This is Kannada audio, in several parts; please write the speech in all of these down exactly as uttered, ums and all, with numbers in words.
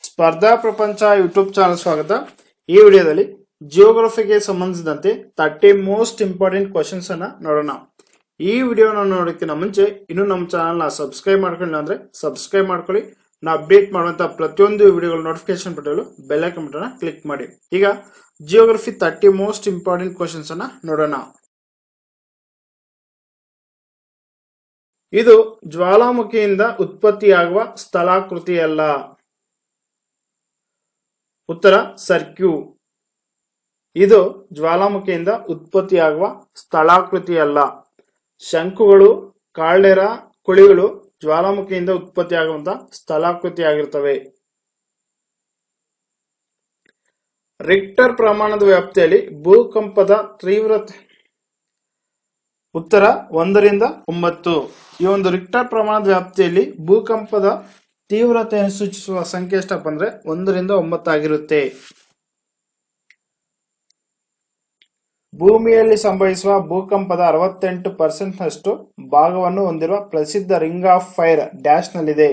ಸ್ಪರ್ಧಾ ಪ್ರಪಂಚ ಯೂಟ್ಯೂಬ್ ಚಾನಲ್ ಸ್ವಾಗತ. ಈ ವಿಡಿಯೋದಲ್ಲಿ ಜಿಯೋಗ್ರಫಿಗೆ ಸಂಬಂಧಿಸಿದಂತೆ ತರ್ಟಿ ಮೋಸ್ಟ್ ಇಂಪಾರ್ಟೆಂಟ್ ಕ್ವಶನ್ಸ್ ಅನ್ನ ನೋಡೋಣ. ಈ ವಿಡಿಯೋನ ನೋಡೋಕ್ಕಿಂತ ಮುಂಚೆ ಇನ್ನು ನಮ್ಮ ಚಾನಲ್ ನ ಸಬ್ಸ್ಕ್ರೈಬ್ ಮಾಡ್ಕೊಳ್ಳಿ ಅಂದ್ರೆ ಸಬ್ಸ್ಕ್ರೈಬ್ ಮಾಡ್ಕೊಳ್ಳಿ. ನಾ ಅಪ್ಡೇಟ್ ಮಾಡುವಂತ ಪ್ರತಿಯೊಂದು ವಿಡಿಯೋಗಳ ನೋಟಿಫಿಕೇಶನ್ ಪಡೆಯಲು ಬೆಲ್ ಐಕಾನ್ ಬಟನ್ ಕ್ಲಿಕ್ ಮಾಡಿ. ಈಗ geography thirty most important questions ಅನ್ನ ನೋಡೋಣ. ಇದು ಜ್ವಾಲಾಮುಖಿಯಿಂದ ಉತ್ಪತ್ತಿಯಾಗುವ ಸ್ಥಳಾಕೃತಿಯಲ್ಲ. ಉತ್ತರ ಸರ್ಕ್ಯೂ. ಇದು ಜ್ವಾಲಾಮುಖಿಯಿಂದ ಉತ್ಪತ್ತಿಯಾಗುವ ಸ್ಥಳಾಕೃತಿಯಲ್ಲ. ಶಂಕುಗಳು, ಕಾಲ್ಡೆರಾ, ಕುಳಿಗಳು ಜ್ವಾಲಾಮುಖಿಯಿಂದ ಉತ್ಪತ್ತಿಯಾಗುವಂತಹ ಸ್ಥಳಾಕೃತಿಯಾಗಿರುತ್ತವೆ. ರಿಕ್ಟರ್ ಪ್ರಮಾಣದ ವ್ಯಾಪ್ತಿಯಲ್ಲಿ ಭೂಕಂಪದ ತೀವ್ರತೆ. ಉತ್ತರ ಒಂದರಿಂದ ಒಂಬತ್ತು. ಈ ಒಂದು ರಿಕ್ಟರ್ ಪ್ರಮಾಣದ ವ್ಯಾಪ್ತಿಯಲ್ಲಿ ಭೂಕಂಪದ ತೀವ್ರತೆಯನ್ನು ಸೂಚಿಸುವ ಸಂಖ್ಯೆ ಎಷ್ಟಪ್ಪ ಅಂದ್ರೆ ಒಂದರಿಂದ ಒಂಬತ್ತಾಗಿರುತ್ತೆ. ಭೂಮಿಯಲ್ಲಿ ಸಂಭವಿಸುವ ಭೂಕಂಪದ ಅರವತ್ತೆಂಟು ಪರ್ಸೆಂಟ್ ನಷ್ಟು ಭಾಗವನ್ನು ಹೊಂದಿರುವ ಪ್ರಸಿದ್ಧ ರಿಂಗ್ ಆಫ್ ಫೈರ್ ಡ್ಯಾಶ್ ನಲ್ಲಿದೆ.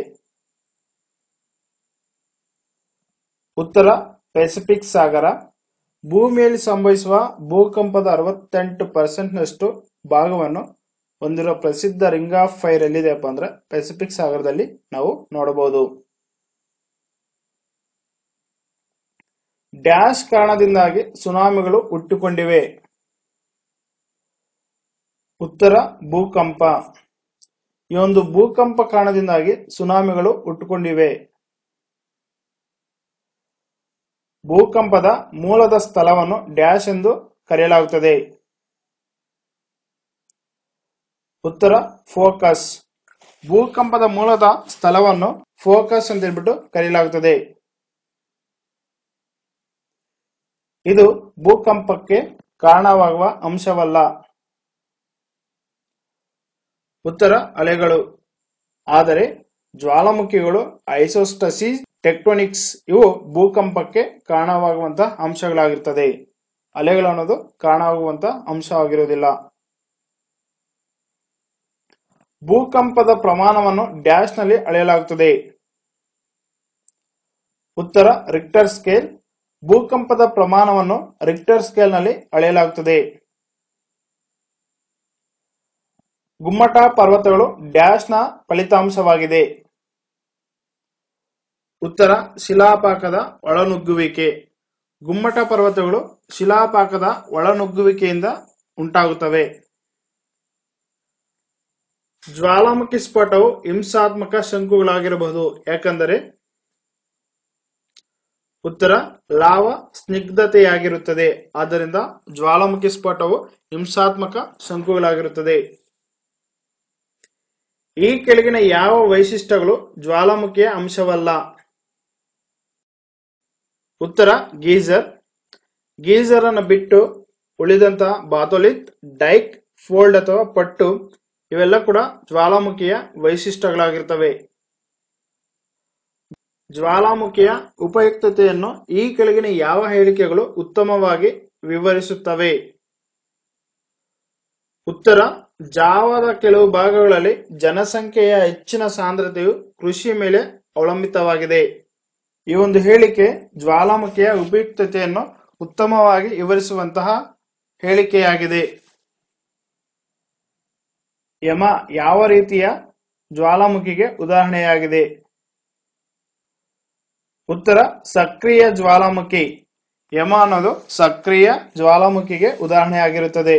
ಉತ್ತರ ಪೆಸಿಫಿಕ್ ಸಾಗರ. ಭೂಮಿಯಲ್ಲಿ ಸಂಭವಿಸುವ ಭೂಕಂಪದ ಅರವತ್ತೆಂಟು ಪರ್ಸೆಂಟ್ ನಷ್ಟು ಭಾಗವನ್ನು ಹೊಂದಿರುವ ಪ್ರಸಿದ್ಧ ರಿಂಗ್ ಆಫ್ ಫೈರ್ ಎಲ್ಲಿದೆಯಪ್ಪ ಅಂದ್ರೆ ಪೆಸಿಫಿಕ್ ಸಾಗರದಲ್ಲಿ ನಾವು ನೋಡಬಹುದು. ಡ್ಯಾಶ್ ಕಾರಣದಿಂದಾಗಿ ಸುನಾಮಿಗಳು ಹುಟ್ಟಿಕೊಂಡಿವೆ. ಉತ್ತರ ಭೂಕಂಪ. ಈ ಒಂದು ಭೂಕಂಪ ಕಾರಣದಿಂದಾಗಿ ಸುನಾಮಿಗಳು ಹುಟ್ಟಿಕೊಂಡಿವೆ. ಭೂಕಂಪದ ಮೂಲದ ಸ್ಥಳವನ್ನು ಡ್ಯಾಶ್ ಎಂದು ಕರೆಯಲಾಗುತ್ತದೆ. ಉತ್ತರ ಫೋಕಸ್. ಭೂಕಂಪದ ಮೂಲದ ಸ್ಥಳವನ್ನು ಫೋಕಸ್ ಅಂತ ಹೇಳ್ಬಿಟ್ಟು ಕರೆಯಲಾಗುತ್ತದೆ. ಇದು ಭೂಕಂಪಕ್ಕೆ ಕಾರಣವಾಗುವ ಅಂಶವಲ್ಲ. ಉತ್ತರ ಅಲೆಗಳು. ಆದರೆ ಜ್ವಾಲಾಮುಖಿಗಳು, ಐಸೋಸ್ಟಸಿಸ್, ಟೆಕ್ಟೋನಿಕ್ಸ್ ಇವು ಭೂಕಂಪಕ್ಕೆ ಕಾರಣವಾಗುವಂತಹ ಅಂಶಗಳಾಗಿರ್ತದೆ. ಅಲೆಗಳು ಅನ್ನೋದು ಕಾರಣವಾಗುವಂತಹ ಅಂಶವಾಗಿರುವುದಿಲ್ಲ. ಭೂಕಂಪದ ಪ್ರಮಾಣವನ್ನು ಡ್ಯಾಶ್ ನಲ್ಲಿ ಅಳೆಯಲಾಗುತ್ತದೆ. ಉತ್ತರ ರಿಕ್ಟರ್ ಸ್ಕೇಲ್. ಭೂಕಂಪದ ಪ್ರಮಾಣವನ್ನು ರಿಕ್ಟರ್ ಸ್ಕೇಲ್ ನಲ್ಲಿ ಅಳೆಯಲಾಗುತ್ತದೆ. ಗುಮ್ಮಟ ಪರ್ವತಗಳು ಡ್ಯಾಶ್ ನ ಫಲಿತಾಂಶವಾಗಿದೆ. ಉತ್ತರ ಶಿಲಾಪಾಕದ ಒಳನುಗ್ಗುವಿಕೆ. ಗುಮ್ಮಟ ಪರ್ವತಗಳು ಶಿಲಾಪಾಕದ ಒಳನುಗ್ಗುವಿಕೆಯಿಂದ ಉಂಟಾಗುತ್ತವೆ. ಜ್ವಾಲಾಮುಖಿ ಸ್ಫೋಟವು ಹಿಂಸಾತ್ಮಕ ಶಂಕುಗಳಾಗಿರಬಹುದು. ಯಾಕಂದರೆ ಉತ್ತರ ಲಾವ ಸ್ನಿಗ್ಧತೆಯಾಗಿರುತ್ತದೆ. ಆದ್ದರಿಂದ ಜ್ವಾಲಾಮುಖಿ ಸ್ಫೋಟವು ಹಿಂಸಾತ್ಮಕ ಶಂಕುಗಳಾಗಿರುತ್ತದೆ. ಈ ಕೆಳಗಿನ ಯಾವ ವೈಶಿಷ್ಟ್ಯಗಳು ಜ್ವಾಲಾಮುಖಿಯ ಅಂಶವಲ್ಲ? ಉತ್ತರ ಗೀಜರ್. ಗೀಜರ್ ಅನ್ನು ಬಿಟ್ಟು ಉಳಿದಂತಹ ಬಾಥೋಲಿತ್, ಡೈಕ್, ಫೋಲ್ಡ್ ಅಥವಾ ಪಟ್ಟು ಇವೆಲ್ಲ ಕೂಡ ಜ್ವಾಲಾಮುಖಿಯ ವೈಶಿಷ್ಟ್ಯಗಳಾಗಿರ್ತವೆ. ಜ್ವಾಲಾಮುಖಿಯ ಉಪಯುಕ್ತತೆಯನ್ನು ಈ ಕೆಳಗಿನ ಯಾವ ಹೇಳಿಕೆಗಳು ಉತ್ತಮವಾಗಿ ವಿವರಿಸುತ್ತವೆ? ಉತ್ತರ ಜಾವಾದ ಕೆಲವು ಭಾಗಗಳಲ್ಲಿ ಜನಸಂಖ್ಯೆಯ ಹೆಚ್ಚಿನ ಸಾಂದ್ರತೆಯು ಕೃಷಿ ಮೇಲೆ ಅವಲಂಬಿತವಾಗಿದೆ. ಈ ಒಂದು ಹೇಳಿಕೆ ಜ್ವಾಲಾಮುಖಿಯ ಉಪಯುಕ್ತತೆಯನ್ನು ಉತ್ತಮವಾಗಿ ವಿವರಿಸುವಂತಹ ಹೇಳಿಕೆಯಾಗಿದೆ. ಯಮ ಯಾವ ರೀತಿಯ ಜ್ವಾಲಾಮುಖಿಗೆ ಉದಾಹರಣೆಯಾಗಿದೆ? ಉತ್ತರ ಸಕ್ರಿಯ ಜ್ವಾಲಾಮುಖಿ. ಯಮ ಅನ್ನೋದು ಸಕ್ರಿಯ ಜ್ವಾಲಾಮುಖಿಗೆ ಉದಾಹರಣೆಯಾಗಿರುತ್ತದೆ.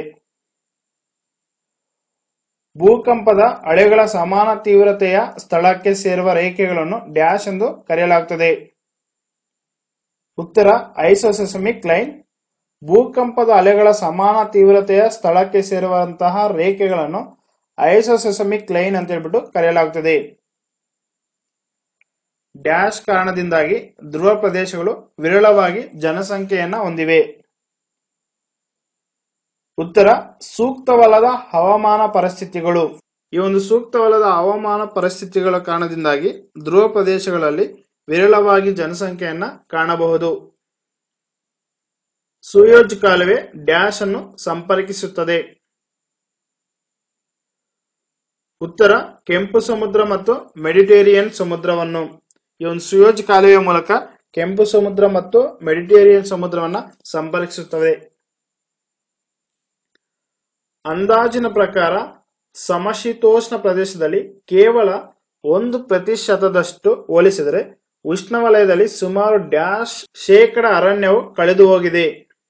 ಭೂಕಂಪದ ಅಲೆಗಳ ಸಮಾನ ತೀವ್ರತೆಯ ಸ್ಥಳಕ್ಕೆ ಸೇರುವ ರೇಖೆಗಳನ್ನು ಡ್ಯಾಶ್ ಎಂದು ಕರೆಯಲಾಗುತ್ತದೆ. ಉತ್ತರ ಐಸೋಸೆಸಮಿಕ್ ಲೈನ್. ಭೂಕಂಪದ ಅಲೆಗಳ ಸಮಾನ ತೀವ್ರತೆಯ ಸ್ಥಳಕ್ಕೆ ಸೇರುವಂತಹ ರೇಖೆಗಳನ್ನು ಐಸೋಸೆಸಮಿಕ್ ಲೈನ್ ಅಂತ ಹೇಳ್ಬಿಟ್ಟು ಕರೆಯಲಾಗುತ್ತದೆ. ಡ್ಯಾಶ್ ಕಾರಣದಿಂದಾಗಿ ಧ್ರುವ ಪ್ರದೇಶಗಳು ವಿರಳವಾಗಿ ಜನಸಂಖ್ಯೆಯನ್ನ ಹೊಂದಿವೆ. ಉತ್ತರ ಸೂಕ್ತವಲ್ಲದ ಹವಾಮಾನ ಪರಿಸ್ಥಿತಿಗಳು. ಈ ಒಂದು ಸೂಕ್ತವಲ್ಲದ ಹವಾಮಾನ ಪರಿಸ್ಥಿತಿಗಳ ಕಾರಣದಿಂದಾಗಿ ಧ್ರುವ ಪ್ರದೇಶಗಳಲ್ಲಿ ವಿರಳವಾಗಿ ಜನಸಂಖ್ಯೆಯನ್ನ ಕಾಣಬಹುದು. ಸೂಯೆಜ್ ಕಾಲುವೆ ಡ್ಯಾಶ್ ಅನ್ನು ಸಂಪರ್ಕಿಸುತ್ತದೆ. ಉತ್ತರ ಕೆಂಪು ಸಮುದ್ರ ಮತ್ತು ಮೆಡಿಟೇರಿಯನ್ ಸಮುದ್ರವನ್ನು. ಈ ಒಂದು ಸುಯೋಜ್ ಕಾಲುವೆಯ ಮೂಲಕ ಕೆಂಪು ಸಮುದ್ರ ಮತ್ತು ಮೆಡಿಟೇರಿಯನ್ ಸಮುದ್ರವನ್ನ ಸಂಪರ್ಕಿಸುತ್ತದೆ. ಅಂದಾಜಿನ ಪ್ರಕಾರ ಸಮಶೀತೋಷ್ಣ ಪ್ರದೇಶದಲ್ಲಿ ಕೇವಲ ಒಂದು ಪ್ರತಿಶತದಷ್ಟು ಹೋಲಿಸಿದರೆ ಉಷ್ಣವಲಯದಲ್ಲಿ ಸುಮಾರು ಡ್ಯಾಶ್ ಶೇಕಡ ಅರಣ್ಯವು ಕಳೆದು ಹೋಗಿದೆ.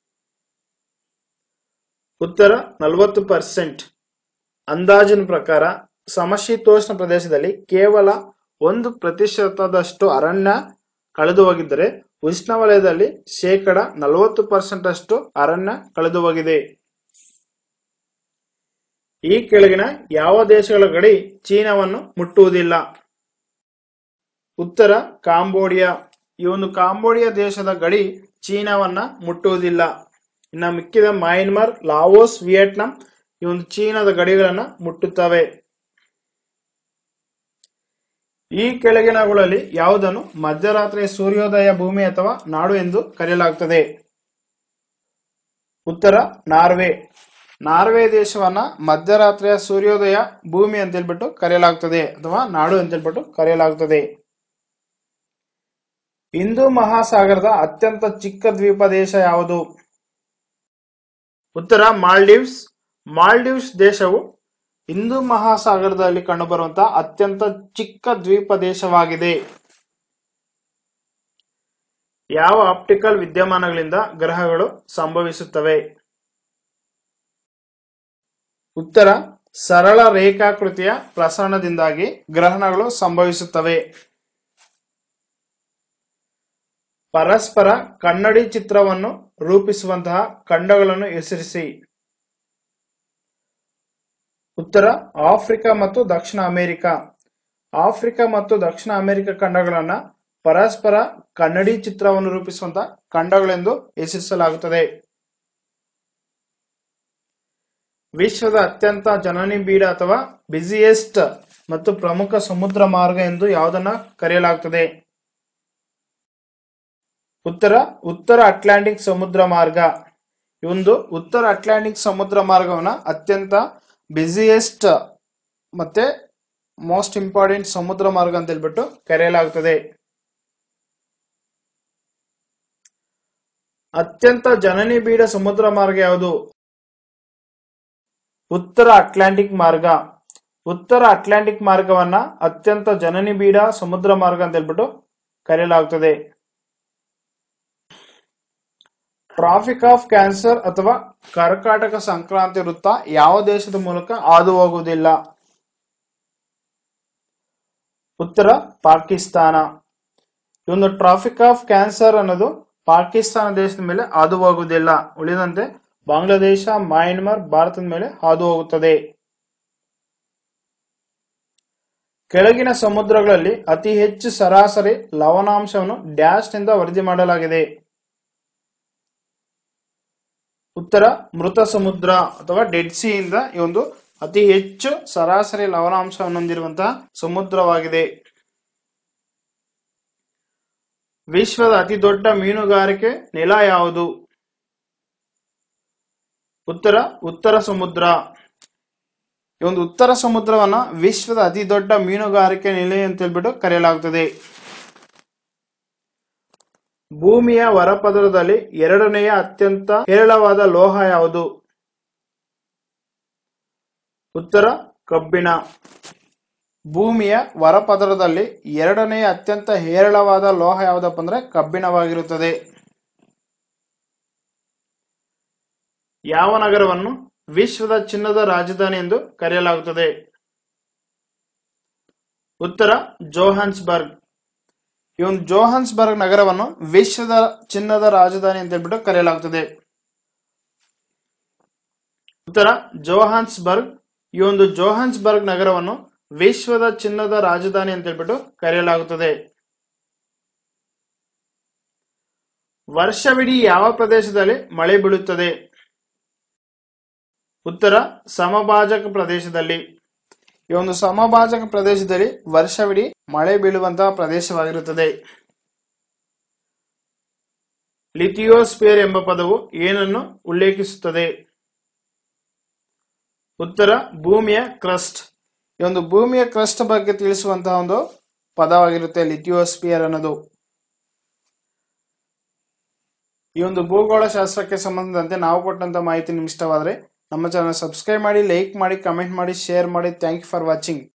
ಉತ್ತರ ನಲವತ್ತು ಪರ್ಸೆಂಟ್. ಅಂದಾಜಿನ ಪ್ರಕಾರ ಸಮಶೀತೋಷ್ಣ ಪ್ರದೇಶದಲ್ಲಿ ಕೇವಲ ಒಂದು ಪ್ರತಿಶತದಷ್ಟು ಅರಣ್ಯ ಕಳೆದು ಹೋಗಿದ್ದರೆ ಉಷ್ಣವಲಯದಲ್ಲಿ ಶೇಕಡ ನಲವತ್ತು ಪರ್ಸೆಂಟ್ ಅಷ್ಟು ಅರಣ್ಯ ಕಳೆದು ಹೋಗಿದೆ. ಈ ಕೆಳಗಿನ ಯಾವ ದೇಶಗಳ ಗಡಿ ಚೀನಾವನ್ನು ಮುಟ್ಟುವುದಿಲ್ಲ? ಉತ್ತರ ಕಾಂಬೋಡಿಯಾ. ಈ ಒಂದು ಕಾಂಬೋಡಿಯಾ ದೇಶದ ಗಡಿ ಚೀನಾವನ್ನ ಮುಟ್ಟುವುದಿಲ್ಲ. ಇನ್ನು ಮಿಕ್ಕಿದ ಮಯನ್ಮಾರ್, ಲಾವೋಸ್, ವಿಯೆಟ್ನಾಂ ಈ ಒಂದು ಚೀನಾದ ಗಡಿಗಳನ್ನ ಮುಟ್ಟುತ್ತವೆ. ಈ ಕೆಳಗಿನಗಳಲ್ಲಿ ಯಾವುದನ್ನು ಮಧ್ಯರಾತ್ರಿಯ ಸೂರ್ಯೋದಯ ಭೂಮಿ ಅಥವಾ ನಾಡು ಎಂದು ಕರೆಯಲಾಗುತ್ತದೆ? ಉತ್ತರ ನಾರ್ವೆ. ನಾರ್ವೆ ದೇಶವನ್ನ ಮಧ್ಯರಾತ್ರಿಯ ಸೂರ್ಯೋದಯ ಭೂಮಿ ಅಂತ ಹೇಳ್ಬಿಟ್ಟು ಕರೆಯಲಾಗುತ್ತದೆ ಅಥವಾ ನಾಡು ಅಂತ ಹೇಳ್ಬಿಟ್ಟು ಕರೆಯಲಾಗುತ್ತದೆ. ಹಿಂದೂ ಮಹಾಸಾಗರದ ಅತ್ಯಂತ ಚಿಕ್ಕ ದ್ವೀಪ ದೇಶ ಯಾವುದು? ಉತ್ತರ ಮಾಲ್ಡೀವ್ಸ್. ಮಾಲ್ಡೀವ್ಸ್ ದೇಶವು ಹಿಂದೂ ಮಹಾಸಾಗರದಲ್ಲಿ ಕಂಡುಬರುವಂತಹ ಅತ್ಯಂತ ಚಿಕ್ಕ ದ್ವೀಪ ದೇಶವಾಗಿದೆ. ಯಾವ ಆಪ್ಟಿಕಲ್ ವಿದ್ಯಮಾನಗಳಿಂದ ಗ್ರಹಗಳು ಸಂಭವಿಸುತ್ತವೆ? ಉತ್ತರ ಸರಳ ರೇಖಾಕೃತಿಯ ಪ್ರಸರಣದಿಂದಾಗಿ ಗ್ರಹಣಗಳು ಸಂಭವಿಸುತ್ತವೆ. ಪರಸ್ಪರ ಕನ್ನಡಿ ಚಿತ್ರವನ್ನು ರೂಪಿಸುವಂತಹ ಖಂಡಗಳನ್ನು ಹೆಸರಿಸಿ. ಉತ್ತರ ಆಫ್ರಿಕಾ ಮತ್ತು ದಕ್ಷಿಣ ಅಮೆರಿಕ. ಆಫ್ರಿಕಾ ಮತ್ತು ದಕ್ಷಿಣ ಅಮೆರಿಕ ಖಂಡಗಳನ್ನ ಪರಸ್ಪರ ಕನ್ನಡಿ ಚಿತ್ರವನ್ನು ರೂಪಿಸುವಂತಹ ಖಂಡಗಳೆಂದು ಹೆಸರಿಸಲಾಗುತ್ತದೆ. ವಿಶ್ವದ ಅತ್ಯಂತ ಜನನಿಬಿಡ ಅಥವಾ ಬಿಸಿಯೆಸ್ಟ್ ಮತ್ತು ಪ್ರಮುಖ ಸಮುದ್ರ ಮಾರ್ಗ ಎಂದು ಯಾವುದನ್ನ ಕರೆಯಲಾಗುತ್ತದೆ? ಉತ್ತರ ಉತ್ತರ ಅಟ್ಲಾಂಟಿಕ್ ಸಮುದ್ರ ಮಾರ್ಗ. ಈ ಒಂದು ಉತ್ತರ ಅಟ್ಲಾಂಟಿಕ್ ಸಮುದ್ರ ಮಾರ್ಗವನ್ನ ಅತ್ಯಂತ ಬಿಸಿಯೆಸ್ಟ್ ಮತ್ತೆ ಮೋಸ್ಟ್ ಇಂಪಾರ್ಟೆಂಟ್ ಸಮುದ್ರ ಮಾರ್ಗ ಅಂತ ಹೇಳ್ಬಿಟ್ಟು ಕರೆಯಲಾಗುತ್ತದೆ. ಅತ್ಯಂತ ಜನನಿಬಿಡ ಸಮುದ್ರ ಮಾರ್ಗ ಯಾವುದು? ಉತ್ತರ ಅಟ್ಲಾಂಟಿಕ್ ಮಾರ್ಗ. ಉತ್ತರ ಅಟ್ಲಾಂಟಿಕ್ ಮಾರ್ಗವನ್ನ ಅತ್ಯಂತ ಜನನಿಬಿಡ ಸಮುದ್ರ ಮಾರ್ಗ ಅಂತ ಹೇಳ್ಬಿಟ್ಟು ಕರೆಯಲಾಗುತ್ತದೆ. ಟ್ರಾಫಿಕ್ ಆಫ್ ಕ್ಯಾನ್ಸರ್ ಅಥವಾ ಕರ್ಕಾಟಕ ಸಂಕ್ರಾಂತಿ ವೃತ್ತ ಯಾವ ದೇಶದ ಮೂಲಕ ಹಾದು ಹೋಗುವುದಿಲ್ಲ? ಉತ್ತರ ಪಾಕಿಸ್ತಾನ. ಈ ಒಂದು ಟ್ರಾಫಿಕ್ ಆಫ್ ಕ್ಯಾನ್ಸರ್ ಅನ್ನೋದು ಪಾಕಿಸ್ತಾನ ದೇಶದ ಮೇಲೆ ಹಾದು ಹೋಗುವುದಿಲ್ಲ. ಉಳಿದಂತೆ ಬಾಂಗ್ಲಾದೇಶ, ಮಯನ್ಮಾರ್, ಭಾರತದ ಮೇಲೆ ಹಾದು ಹೋಗುತ್ತದೆ. ಕೆಳಗಿನ ಸಮುದ್ರಗಳಲ್ಲಿ ಅತಿ ಹೆಚ್ಚು ಸರಾಸರಿ ಲವಣಾಂಶವನ್ನು ಡ್ಯಾಶ್ ನಿಂದ ವರದಿ ಮಾಡಲಾಗಿದೆ? ಉತ್ತರ ಮೃತ ಸಮುದ್ರ ಅಥವಾ ಡೆಡ್ ಸಿ ಇಂದ ಈ ಒಂದು ಅತಿ ಹೆಚ್ಚು ಸರಾಸರಿ ಲವಣಾಂಶವನ್ನು ಹೊಂದಿರುವಂತಹ ಸಮುದ್ರವಾಗಿದೆ. ವಿಶ್ವದ ಅತಿ ದೊಡ್ಡ ಮೀನುಗಾರಿಕೆ ನೆಲ ಯಾವುದು? ಉತ್ತರ ಉತ್ತರ ಸಮುದ್ರ. ಈ ಒಂದು ಉತ್ತರ ಸಮುದ್ರವನ್ನ ವಿಶ್ವದ ಅತಿ ದೊಡ್ಡ ಮೀನುಗಾರಿಕೆ ನೆಲೆ ಅಂತ ಹೇಳ್ಬಿಟ್ಟು ಕರೆಯಲಾಗುತ್ತದೆ. ಭೂಮಿಯ ಹೊರಪದರದಲ್ಲಿ ಎರಡನೆಯ ಅತ್ಯಂತ ಹೇರಳವಾದ ಲೋಹ ಯಾವುದು? ಉತ್ತರ ಕಬ್ಬಿಣ. ಭೂಮಿಯ ಹೊರಪದರದಲ್ಲಿ ಎರಡನೆಯ ಅತ್ಯಂತ ಹೇರಳವಾದ ಲೋಹ ಯಾವುದಪ್ಪ ಅಂದ್ರೆ ಕಬ್ಬಿಣವಾಗಿರುತ್ತದೆ. ಯಾವ ನಗರವನ್ನು ವಿಶ್ವದ ಚಿನ್ನದ ರಾಜಧಾನಿ ಎಂದು ಕರೆಯಲಾಗುತ್ತದೆ? ಉತ್ತರ ಜೋಹಾನ್ಸ್ಬರ್ಗ್. ಈ ಒಂದು ಜೋಹಾನ್ಸ್ಬರ್ಗ್ ನಗರವನ್ನು ವಿಶ್ವದ ಚಿನ್ನದ ರಾಜಧಾನಿ ಅಂತ ಹೇಳ್ಬಿಟ್ಟು ಕರೆಯಲಾಗುತ್ತದೆ. ಉತ್ತರ ಜೋಹಾನ್ಸ್ಬರ್ಗ್. ಈ ಒಂದು ಜೋಹಾನ್ಸ್ಬರ್ಗ್ ನಗರವನ್ನು ವಿಶ್ವದ ಚಿನ್ನದ ರಾಜಧಾನಿ ಅಂತ ಹೇಳ್ಬಿಟ್ಟು ಕರೆಯಲಾಗುತ್ತದೆ. ವರ್ಷವಿಡೀ ಯಾವ ಪ್ರದೇಶದಲ್ಲಿ ಮಳೆ ಬೀಳುತ್ತದೆ? ಉತ್ತರ ಸಮಭಾಜಕ ಪ್ರದೇಶದಲ್ಲಿ. ಈ ಒಂದು ಸಮಭಾಜಕ ಪ್ರದೇಶದಲ್ಲಿ ವರ್ಷವಿಡೀ ಮಳೆ ಬೀಳುವಂತಹ ಪ್ರದೇಶವಾಗಿರುತ್ತದೆ. ಲಿಥಿಯೋಸ್ಫಿಯರ್ ಎಂಬ ಪದವು ಏನನ್ನು ಉಲ್ಲೇಖಿಸುತ್ತದೆ? ಉತ್ತರ ಭೂಮಿಯ ಕ್ರಸ್ಟ್. ಈ ಒಂದು ಭೂಮಿಯ ಕ್ರಸ್ಟ್ ಬಗ್ಗೆ ತಿಳಿಸುವಂತಹ ಒಂದು ಪದವಾಗಿರುತ್ತೆ ಲಿಥಿಯೋಸ್ಫಿಯರ್ ಅನ್ನೋದು. ಈ ಒಂದು ಭೂಗೋಳ ಶಾಸ್ತ್ರಕ್ಕೆ ಸಂಬಂಧಿಸಿದಂತೆ ನಾವು ಕೊಟ್ಟಂತ ಮಾಹಿತಿ ನಿಮ್ಗೆ ಇಷ್ಟವಾದರೆ ನಮ್ಮ ಚಾನಲ್ ಸಬ್ಸ್ಕ್ರೈಬ್ ಮಾಡಿ, ಲೈಕ್ ಮಾಡಿ, ಕಮೆಂಟ್ ಮಾಡಿ, ಶೇರ್ ಮಾಡಿ. Thank you for watching.